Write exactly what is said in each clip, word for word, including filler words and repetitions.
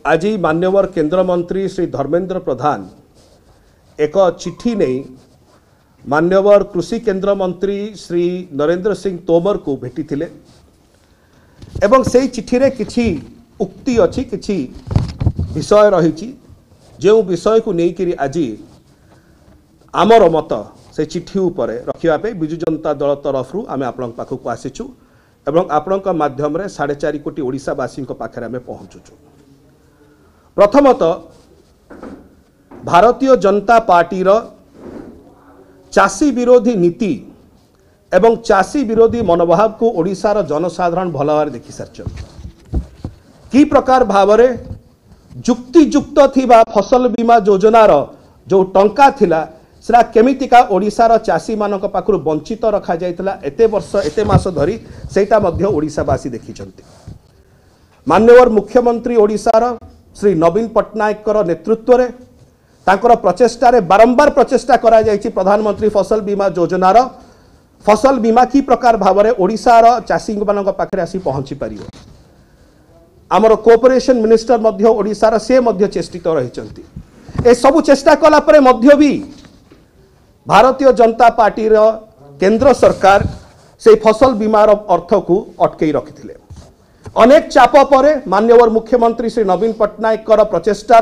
आज मान्यवर केंद्र मंत्री श्री धर्मेंद्र प्रधान एक चिट्ठी नहीं मान्यवर कृषि केंद्र मंत्री श्री नरेंद्र सिंह तोमर को भेटी थिले एवं से चिट्ठी रे किछि उक्ति अछि किछि विषय रही जो विषय को लेकर आज आमर मत से चिट्ठी उपर रखापे बिजु जनता दल तरफ आम आपण पाखक आसीचु एवं आपण माध्यम रे साढ़े चार कोटी ओडिशावासी पाखे आम पहुँचुचु। प्रथमतः भारतीय जनता पार्टी रो चाषी विरोधी नीति एवं चाषी विरोधी मनोभाव को ओडिशार जनसाधारण भल भाव देखि सारी कि प्रकार भाव जुक्तियुक्त थिबा फसल बीमा योजनार जो टंका थिला सेरा केमितिका ओडिशार चाषी मानक पाखरु वंचित रखा जाइतला एते वर्ष एते मास धरी सेटा मध्य ओडिशावासी देखिचंती। मान्यवर मुख्यमंत्री ओडिशार श्री नवीन पट्टनायक नेतृत्व रे तांकर प्रचेष्टा रे बारंबार प्रचेष्टा करा जाइछि प्रधानमंत्री फसल बीमा योजनार फसल बीमा की प्रकार भाव में ओडिशार चाषी मानक पाखरे आसी पहुंची पारिबो। आमर कोऑपरेशन मिनिस्टर मध्य ओडिशार से मध्य चेष्टित रहिचंती। ए सब चेष्टा कला परे मध्य भी भारतीय जनता पार्टी रो केंद्र सरकार से फसल बीमार अर्थ को अटकई रखिथिले। अनेक चाप परे मान्यवर मुख्यमंत्री श्री नवीन पट्टनायक प्रचेष्टार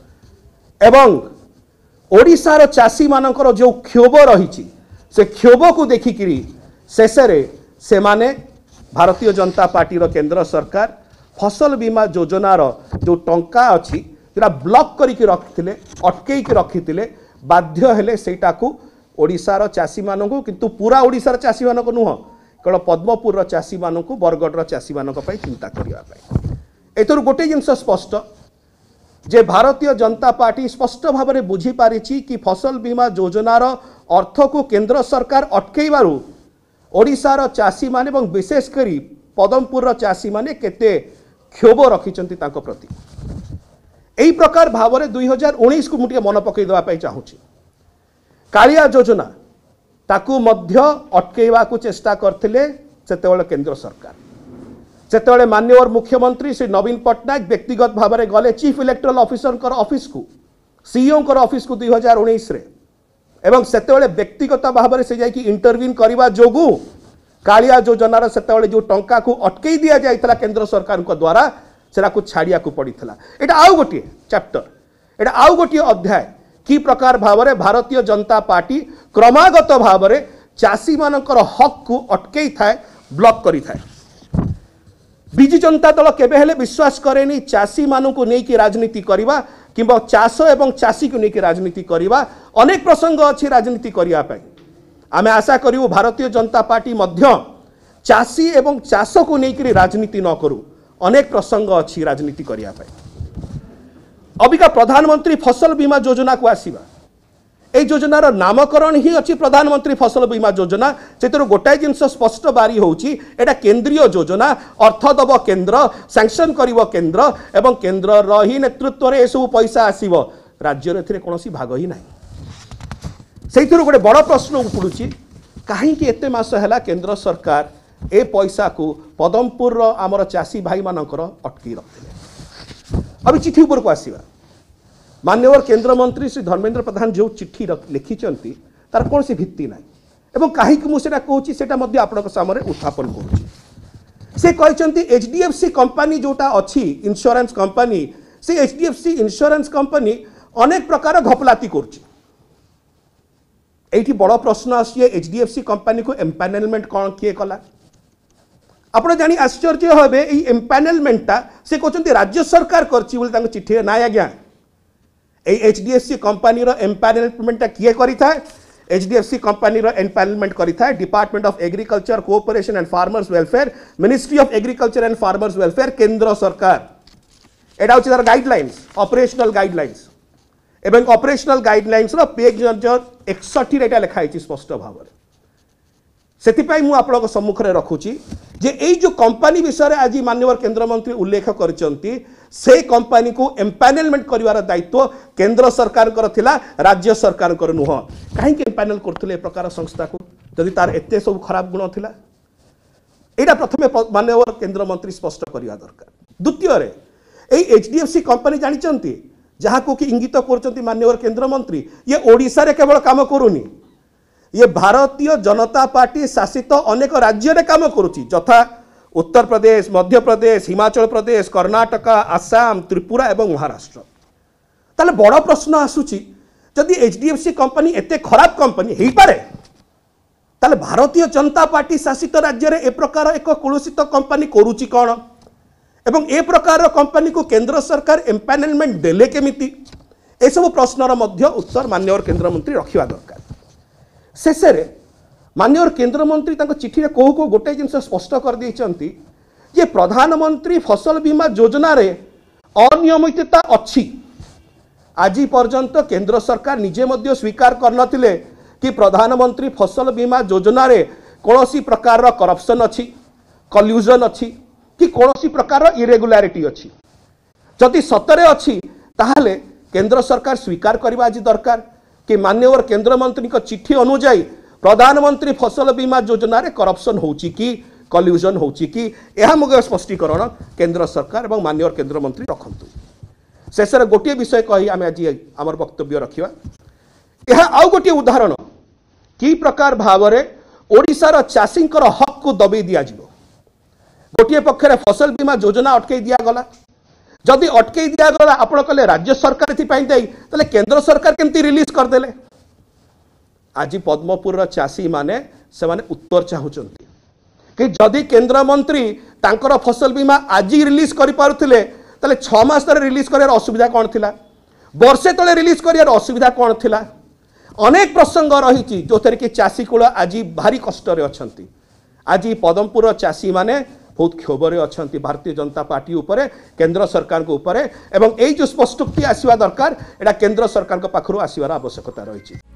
एवं ओडिशार चाषी मानकर जो क्षोभ रही से क्षोभ को देखिकी शेष से माने भारतीय जनता पार्टी रो केंद्र सरकार फसल बीमा योजनार जो टंका अच्छी जोटा ब्लॉक करके रखिथिले अटकई रखिथिले बाध्य हेले सेटा को ओडिशार चाषी मानक किंतु पूरा ओडिशार चाषी मानक नुह केवल पद्मपुर चाषी मानक बरगढ़ चाषी मानक पई चिंता करने एथर गोटे जिनस स्पष्ट जे भारतीय जनता पार्टी स्पष्ट भाव में बुझी पारी कि फसल बीमा योजनार अर्थ को केंद्र सरकार अटकईबारु ओडिशार चाषी माने एवं विशेषकर पदमपुर चाषी माने केते क्षोभ रखिचंती तांको प्रति। एही प्रकार भाव में दुई हजार उन्नीस को मुझे मन पकई देवाई चाहूँगी कालिया योजना ताकू मध्य अटकईवा को चेष्टा करथिले सेतेबेले केंद्र सरकार सेतेबेले मान्यवर मुख्यमंत्री श्री नवीन पट्टनायक व्यक्तिगत भाव में गले चीफ इलेक्टोरल ऑफिसर ऑफिस को सीईओ ऑफिस को दुई हजार उन्नीस एवं सेतेबेले व्यक्तिगत भाव में से जाइकी इंटरव्यून करने जोगु कालिया योजनार सेतेबेले जो टंका को अटकई दिया जाइतला केंद्र सरकार को द्वारा सेरा को छाड़िया को पड़ीथला। एटा आउ गोटे चैप्टर एटा आउ गोटे अध्याय कि प्रकार भाव में भारतीय जनता पार्टी क्रमागत भाव में चाषी मानकर हक को अटकई थाए ब्लॉक करी थाए। बिजु जनता दल केबे हेले विश्वास करेनी चाषी मानू नहीं राजनीति करवा कि चाष एवं चाषी को लेकिन राजनीति करवा अनेक प्रसंग अच्छी राजनीति करने आमे आशा करूँ भारतीय जनता पार्टी मध्य चाषी एवं चाष को लेकिन राजनीति न करू अनेक प्रसंग अच्छी राजनीति करने अबिका प्रधानमंत्री फसल बीमा योजना को आसीबा ए योजनार नामकरण ही अच्छी प्रधानमंत्री फसल बीमा योजना से गोटाए जिनस स्पष्ट बारी होची एटा केंद्रीय योजना अर्थ दब केंद्र सैंक्शन करिवो केंद्र एवं केंद्र रही नेतृत्व रे सब पैसा आसीबो राज्य रे एथिरे कोनोसी भाग ही नाही। सेइथिरो गोटे बड़ प्रश्न उपुडुची काहे कि एते मास हैला केंद्र सरकार ए पैसा को पदमपुर आमर चाषी भाई मानकर अटकी रखिले। अभी चिट्ठी ऊपर को आसीबा मान्यवर केंद्र मंत्री श्री धर्मेंद्र प्रधान जो चिट्ठी लिखिचंती तार कौन सी भित्ति ना एवं कहीं मुझे कहूँ सेटा मध्य आपन सामने उत्थापन करुँची से कहते एचडीएफसी कंपनी जोटा अच्छी इंश्योरेंस कंपनी से एचडीएफसी इंश्योरेंस कंपनी अनेक प्रकार घपलाती करुँची। एठी बड़ प्रश्न आसी एचडीएफसी कंपनी को एम्पानेलमेंट कौन किए कला आपड़ जानी आश्चर्य हे एम्पानेलमेंटा से कहते राज्य सरकार कर चिट्ठी ना आज्ञा एचडीएफसी कंपनी एम्पानेलमेंटा किए करें एचडीएफसी कंपनी एम्पानेलमेंट करें department of agriculture cooperation and farmers welfare ministry of agriculture and farmers welfare केंद्र सरकार एटा हूँ गाइडलाइंस ऑपरेशनल गाइडलाइंस एवं ऑपरेशनल गाइडलाइंस पेज नंबर एकसठ एटा लिखाई स्पष्ट भाव में से मुझे आप सम्मुखें रखुची जे यही जो कंपनी विषय में आज माननीय केंद्र मंत्री उल्लेख करचंती से कंपनी को एम्पानेलमेंट करिवार दायित्व केंद्र सरकार थिला राज्य सरकार नुह कहीं एम्पानेल करथिले प्रकार संस्था को जदि तार एते सब खराब गुण थिला एटा प्रथमे माननीय केंद्र मंत्री स्पष्ट करिवा दरकार। द्वितीय एचडीएफसी कंपनी जानते जहाँ को कि इंगित कर माननीय केंद्र मंत्री ये ओडिशा रे केवल काम करूनी ये भारतीय जनता पार्टी शासित अनेक राज्य रे काम करुच्ची यथा उत्तर प्रदेश मध्य प्रदेश हिमाचल प्रदेश कर्णाटक आसाम त्रिपुरा एवं महाराष्ट्र ताले बड़ प्रश्न आसूची जदि एचडीएफसी कंपनी एते खराब कंपनी हो पारे ताले भारतीय जनता पार्टी शासित राज्य रे ए प्रकार एक कुलुषित कंपनी करुच्ची कौन एवं ए प्रकार कंपनी को केंद्र सरकार एम्पानेलमेंट देले केमिति ए सब प्रश्नर मध्य उत्तर माननीय केंद्र मंत्री रखिबा दरकार शेष रे माननीय केंद्र मंत्री तांको चिठी रे कहू को गोटे जिनस स्पष्ट कर देइचंती जे प्रधानमंत्री फसल बीमा योजना रे अनियमितता अछि आज पर्यंत केंद्र सरकार निजे मध्य स्वीकार करनथिले कि प्रधानमंत्री फसल बीमा योजना रे कोनोसी प्रकार करप्शन अछि कल्यूजन अछि कि कोनोसी प्रकार इरेगुलारिटी अछि जदि सतरे अछि ताहले केंद्र सरकार स्वीकार करबा आज दरकार कि माननीय केंद्र मंत्री को चिट्ठी अनुଯାयी प्रधानमंत्री फसल बीमा योजना रे करप्शन होची कि कल्यूजन होची कि यह मग स्पष्टीकरण केंद्र सरकार और माननीय केंद्र मंत्री रखंतु शेष गोटे विषय कही आम आज आम वक्तव्य रखा यह आउ गोटे उदाहरण कि प्रकार भाव में ओडिशार चाषी हक को दबे दि गोटे पक्षरे फसल बीमा योजना अटकई दिगला जदि अटकई दिगला आपण कहले राज्य सरकार एपाई केंद्र सरकार केमती रिलीज करदे आज पद्मपुर चाषी माने से माने उत्तर चाहूचंती कि जदि केंद्र मंत्री तांकर फसल बीमा आज रिलीज करि पारुथिले तले छह मास तरे रिलीज करियार असुविधा कोन थिला वर्षे तले रिलीज करियार असुविधा कोन थिला अनेक प्रसंग रही जो थेर कि चाषी कूल आज भारी कष्ट अछंती आज पद्मपुर चाषी माने बहुत क्षोभरे अछंती भारतीय जनता पार्टी उपरे केंद्र सरकार को उपरे एवं एई जो स्पष्टोक्ति आसीबा दरकार एटा केंद्र सरकार को पाखरु आसीबार आवश्यकता रही।